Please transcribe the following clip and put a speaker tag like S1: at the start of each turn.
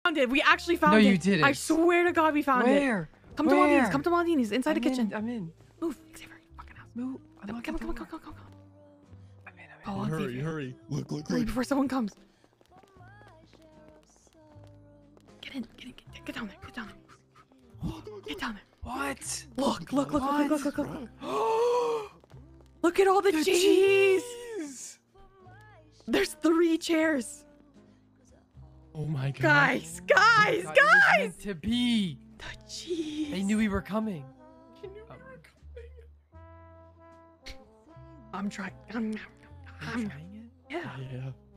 S1: it. We actually found it.
S2: No, you didn't.
S1: I swear to God, we found it.
S2: Where?
S1: Come to Maldini's. Come to Maldini's. Inside the kitchen.
S2: I'm in.
S1: Move. Xavier, fucking house.
S2: Move.
S1: Come on.
S2: I'm in.
S1: Oh,
S3: Hurry. Look.
S1: Hurry before someone comes. Get in. Get down there. Get down there.
S2: What?
S1: Look. Look at all the cheese. There's 3 chairs.
S3: Oh my God.
S1: Guys.
S2: It was meant to be.
S1: The cheese.
S2: They knew we were coming.
S1: I'm trying.
S2: I'm trying it.
S1: Yeah.
S3: Yeah.